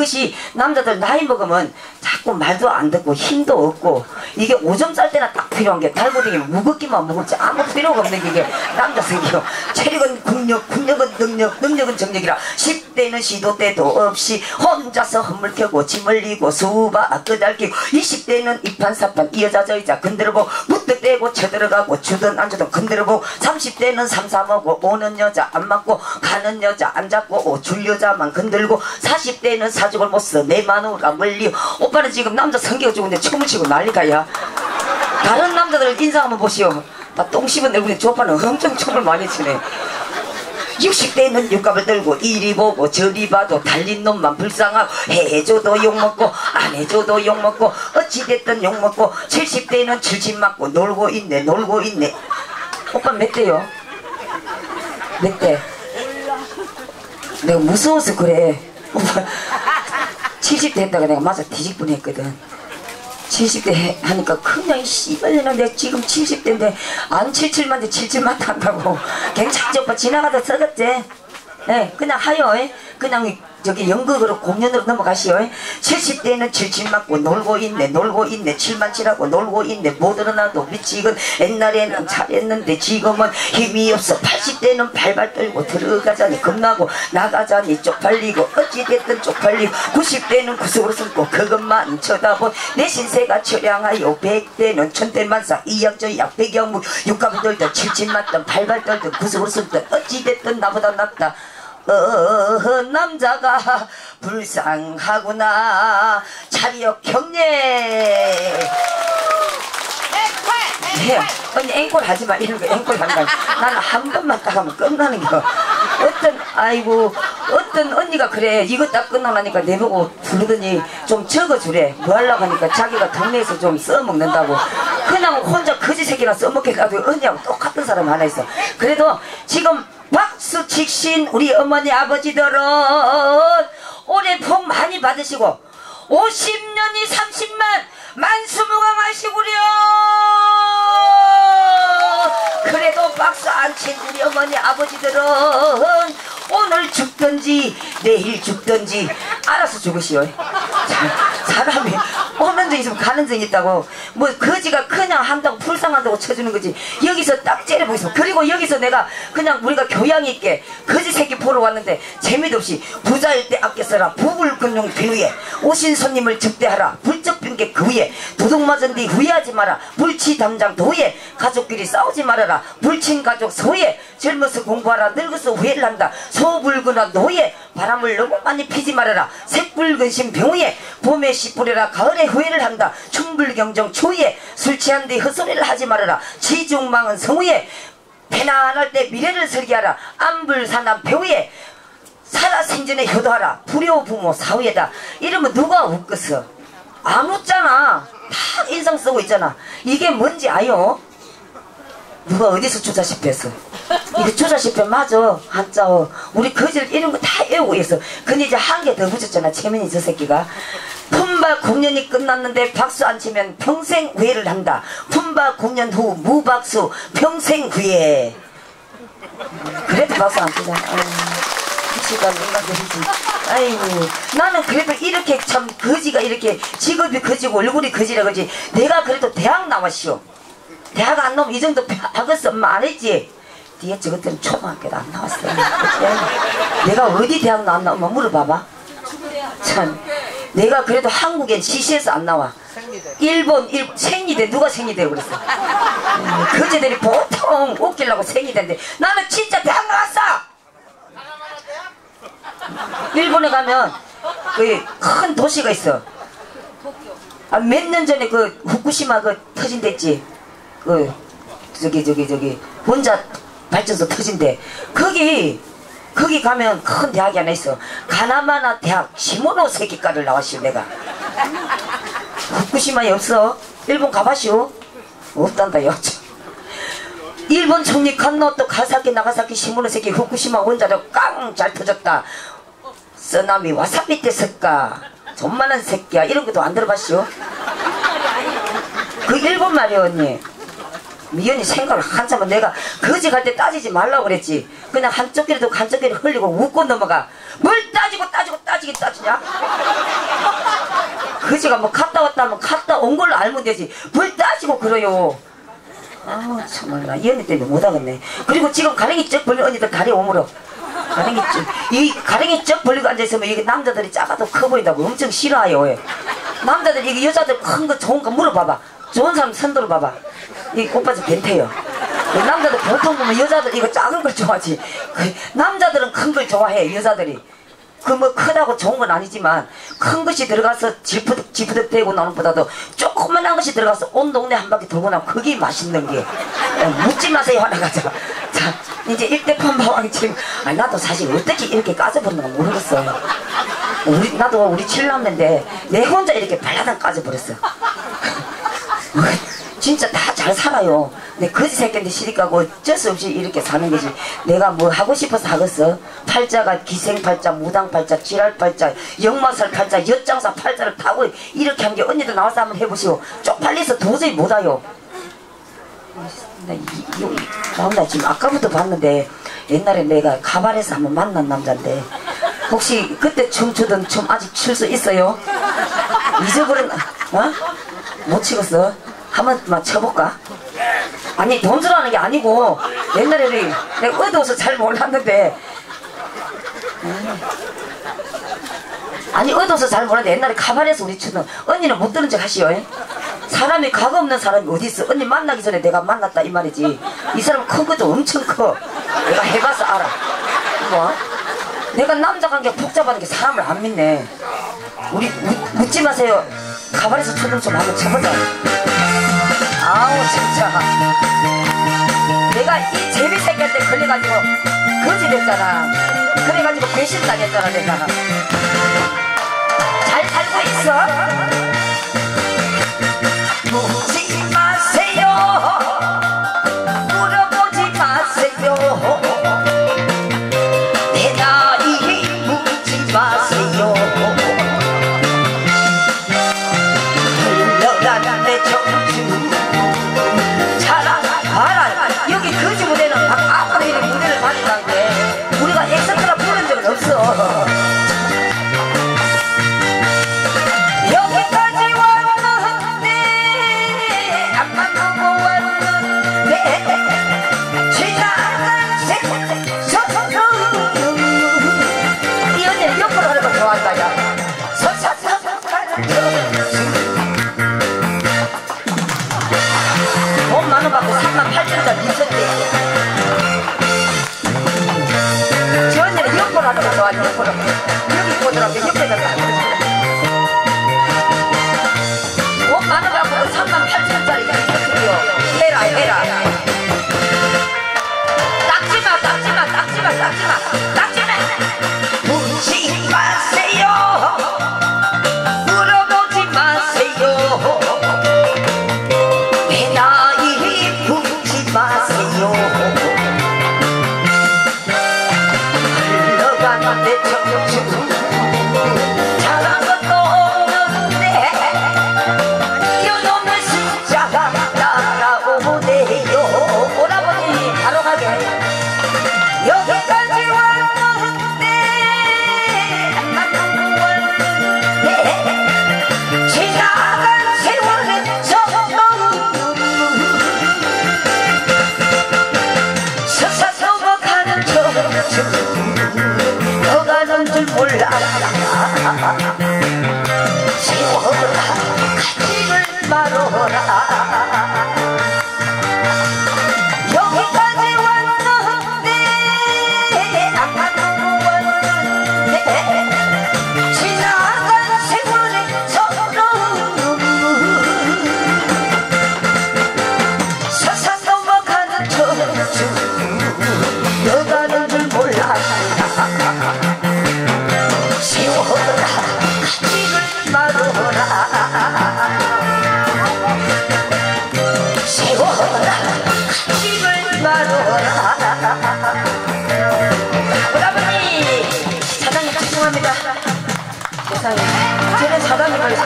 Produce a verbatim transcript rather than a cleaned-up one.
그것이 남자들 나이 먹으면 자꾸 말도 안 듣고 힘도 없고 이게 오줌 쌀 때나 딱 필요한 게 달고 다니면 무겁기만 무겁지 아무 필요가 없는 게 남자 생겨. 체력은 국력, 국력은 능력, 능력은 정력이라 십 대는 시도 때도 없이 혼자서 헛물 켜고 짐 흘리고 수박 끄달기고 이십 대는 이판사판 이 여자 저 여자 건드려보고 무턱대고 쳐들어가고 주든 안 주든 건드려보고 삼십 대는 삼삼하고 오는 여자 안 맞고 가는 여자 안 잡고 줄 여자만 건들고 사십 대는 사죽을 못써 내 마누라 멀리. 오빠는 지금 남자 성격 좋은데 춤을 치고 난리가야. 다른 남자들 인상 한번 보시오. 다 똥 씹은 얼굴에 저 오빠는 엄청 춤을 많이 추네. 육십 대는 육갑을 들고 이리 보고 저리 봐도 달린 놈만 불쌍하고 해줘도 욕먹고 안 해줘도 욕먹고 어찌됐든 욕먹고 칠십 대는 칠십 맞고 놀고 있네 놀고 있네. 오빠 몇 대요? 몇 대? 내가 무서워서 그래. 오빠 칠십 대 했다가 내가 맞아 뒤질 뻔했거든. 칠십 대 하니까 그냥 씨발려나 내가 지금 칠십 대인데 안 칠칠만데 칠칠만 한다고. 괜찮지 오빠 지나가다 썩었지? 예, 네, 그냥 하요. 그냥 저기 연극으로 공연으로 넘어가시오. 칠십 대는 칠칠 맞고 놀고 있네 놀고 있네 칠만 칠하고 놀고 있네 못 일어나도 미치건 옛날에는 잘했는데 지금은 힘이 없어. 팔십 대는 발발 떨고 들어가자니 겁나고 나가자니 쪽팔리고 어찌됐든 쪽팔리고 구십 대는 구석으로 숨고 그것만 쳐다본 내 신세가 처량하여 백 대는 천대만상 이양저양 백양무 육갑을 떨던 칠칠 맞던 발발 떨던 구석으로 숨던 어찌됐든 나보다 낫다. 어, 남자가 불쌍하구나. 차리어 경례. 네, 언니 앵콜 하지마. 이런 거 앵콜 한다. 나는 한 번만 딱 하면 끝나는 거. 어떤 아이고 어떤 언니가 그래 이거 딱 끝나니까 내보고 부르더니 좀 적어주래. 뭐 하려고 하니까 자기가 동네에서 좀 써먹는다고. 그냥 혼자 거지 새끼나 써먹게 가도 언니하고 똑같은 사람 하나 있어. 그래도 지금 박수 칙신 우리 어머니 아버지들은 올해 복 많이 받으시고 오십 년이 삼십만 만수무강하시구려. 그래도 박수 안 친 우리 어머니 아버지들은 오늘 죽든지 내일 죽든지 알아서 죽으시오. 사람이 오는 적 있으면 가는 적 있다고. 뭐 거지가 그냥 한다고 불쌍한다고 쳐주는 거지. 여기서 딱 째려보겠어. 그리고 여기서 내가 그냥 우리가 교양 있게 거지 새끼 보러 왔는데 재미도 없이 부자일 때 아껴 써라. 부불근용 비누에 오신 손님을 접대하라. 불적빈개 그 위에 도둑 맞은 뒤 후회하지 마라. 불치 담장 도에 가족끼리 싸우지 말아라. 불친 가족 소에 젊어서 공부하라. 늙어서 후회를 한다. 소불근한 노예 바람을 너무 많이 피지 말아라. 색불근심 병우에 봄에 씨 뿌려라. 가을에 후회를 한다. 춘불경정 초에 술 취한 뒤 헛소리를 하지 말아라. 지중망은 성우에 배난할 때 미래를 설계하라. 안불산한 배우에 살아생전에 효도하라. 불효부모 사후에다. 이러면 누가 웃겠어? 안 웃잖아. 다 인상 쓰고 있잖아. 이게 뭔지 아요? 누가 어디서 조자십했어? 이거 조자십해 맞아. 한자어 우리 거지를 이런 거 다 외우고 있어. 근데 이제 한 개 더 붙였잖아. 채민이 저 새끼가. 품바 공연이 끝났는데 박수 안 치면 평생 후회를 한다. 품바 공연 후 무박수 평생 후회. 그래도 박수 안 치잖아. 시가 뭔가 그러지. 아이고 나는 그래도 이렇게 참 거지가 이렇게 직업이 거지고 얼굴이 거지라 그러지. 내가 그래도 대학 나왔시오. 대학 안 나오면 이 정도 박았어. 엄마 안 했지? 뒤에 저것들은 초등학교도 안 나왔어. 내가 어디 대학 나왔나 엄마 물어봐봐. 참 내가 그래도 한국엔 시시에서 안 나와. 일본, 일본 생리대 누가 생리대 그랬어. 음, 거지들이 보통 웃기려고 생리대인데 나는 진짜 대학 나왔어. 일본에 가면 그 큰 도시가 있어. 아, 몇 년 전에 그 후쿠시마 그 터진댔지. 그 저기 저기 저기 원자 발전소 터진대. 거기 거기 가면 큰 대학이 하나 있어. 가나마나 대학 시모노세키과를 나왔시오. 내가 후쿠시마에 없어. 일본 가봐시오. 없단다. 여자 일본 총리 간노토 가사키 나가사키 시모노세키 후쿠시마 원자력 깡 잘 터졌다. 쓰나미 와사비 떼쓸까 존만한 새끼야. 이런 것도 안 들어봤시오? 그 일본 말이야 언니. 미연이 생각을 한참은 내가 거지 갈 때 따지지 말라고 그랬지. 그냥 한쪽 귀라도 한쪽 귀를 흘리고 웃고 넘어가. 뭘 따지고 따지고 따지긴 따지냐? 그지가 뭐 갔다 왔다 하면 갔다 온 걸로 알면 되지 뭘 따지고 그래요. 아우 정말 나 이 언니 때문에 못하겠네. 그리고 지금 가랭이 쩍 벌린 언니들 다리 오므려. 가랭이 쩍, 이 가랭이 쩍 벌리고 앉아있으면 이게 남자들이 작아도 커 보인다고 엄청 싫어해요. 남자들 이게 여자들 큰 거 좋은 거 물어봐봐. 좋은 사람 선도로 봐봐. 이 오빠 좀 변태요. 남자들 보통 보면 여자들 이거 작은 걸 좋아하지. 그 남자들은 큰 걸 좋아해. 여자들이 그 뭐 크다고 좋은 건 아니지만 큰 것이 들어가서 지푸득 지푸득 대고 나는 보다도 조그만한 것이 들어가서 온 동네 한 바퀴 돌고 나면 그게 맛있는 게. 묻지 마세요. 하나 가자. 자 이제 일대판 바왕이 지금 아니 나도 사실 어떻게 이렇게 까져버렸는가 모르겠어요. 우리 나도 우리 칠남매인데 내 혼자 이렇게 발라당 까져버렸어. 진짜 다 잘 살아요. 내 거지 새끼인데 시집가고 어쩔 수 없이 이렇게 사는 거지. 내가 뭐 하고 싶어서 하겠어. 팔자가 기생팔자, 무당팔자, 지랄팔자, 역마살 팔자, 엿장사 팔자를 타고 이렇게 한 게 언니들 나와서 한번 해보시오. 쪽팔려서 도저히 못 와요. 나, 이, 이, 나 지금 아까부터 봤는데 옛날에 내가 가발에서 한번 만난 남자인데 혹시 그때 춤추던 춤 아직 출 수 있어요? 잊어버린 어? 못 치겠어? 한번 막 쳐볼까? 아니 돈 주라는 게 아니고 옛날에는 내가 어두워서 잘 몰랐는데 아니 어두워서 잘 몰랐는데 옛날에 가발에서 우리 추던 언니는 못 들은 척 하시오. 사람이 각 없는 사람이 어디 있어. 언니 만나기 전에 내가 만났다 이 말이지. 이 사람 큰 것도 엄청 커. 내가 해봐서 알아. 뭐? 내가 남자 관계 복잡하는 게 사람을 안 믿네. 우리 묻, 묻지 마세요. 가발에서 추던 좀 한번 쳐보자. 아우 진짜 내가 이 제비새끼한테 걸려가지고 거지 됐잖아. 그래가지고 배신당했잖아. 내가 잘 살고 있어? 묻지 마세요. 물어보지 마세요. 내 나이 묻지 마세요. 흘러간 내 청춘 여기 거지 무대는 아무리 이렇게 무대를 다닌다는데 우리가 엑스트라 부른 적은 없어. 여기까지 왔는데 안 만나고 왔는데 지나간 세상 이 언니는 옆으로 하는 거 좋아한다. 야 돈 만원 받고 삼만 팔천원짜리 미쳤대. 저 언니는 옆으로 하는 거 좋아하지. 옆으로 여기 보더라고. 옆에다 돈 만원 받고 삼만 팔천원짜리 미쳤대요. 해라 해라. 닦지마 닦지마 닦지마 닦지마 닦지마. 묻지 마세요. 물어보지 마세요. 내 나이 묻지 마세요. 흘러간 내 청춘 잘한 것도 없는데 이어놓는 숫자가 따라오네요. 오라버니 바로 가게. 여기까지 왔는데 안 만나고 왔는데 지나간 세월은 서서서가는 청춘 너가는 줄 몰라. 세월아 가지를 말어라. 여기까지 왔는데 안 만나고 왔는데 지나간 세월의 서러운 서서 넘어가는 청춘 너가는 줄 몰라. 세월아 가지를 말어라. 세월아 가지를 말어라. 오라버니 사장님 죄송합니다. 세상에 쟤는 사장님을